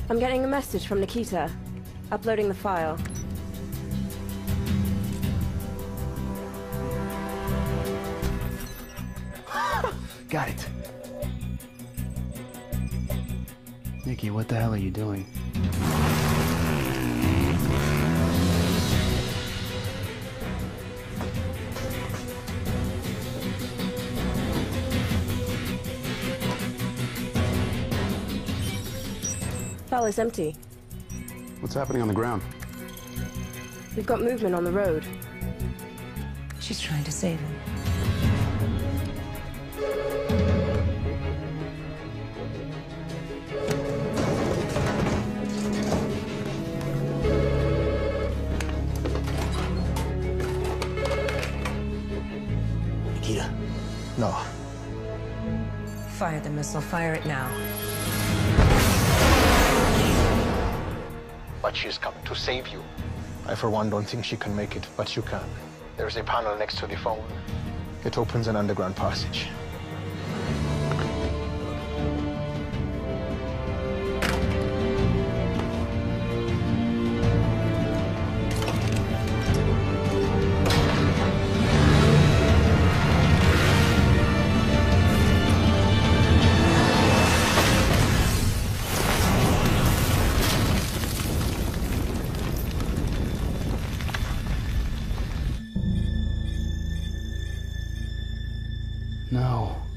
I'm getting a message from Nikita. Uploading the file. Got it. Nikki, what the hell are you doing? File is empty. What's happening on the ground? We've got movement on the road. She's trying to save him. Nikita. No. Fire the missile. Fire it now. But she's coming to save you. I, for one, don't think she can make it, but you can. There's a panel next to the phone. It opens an underground passage. No.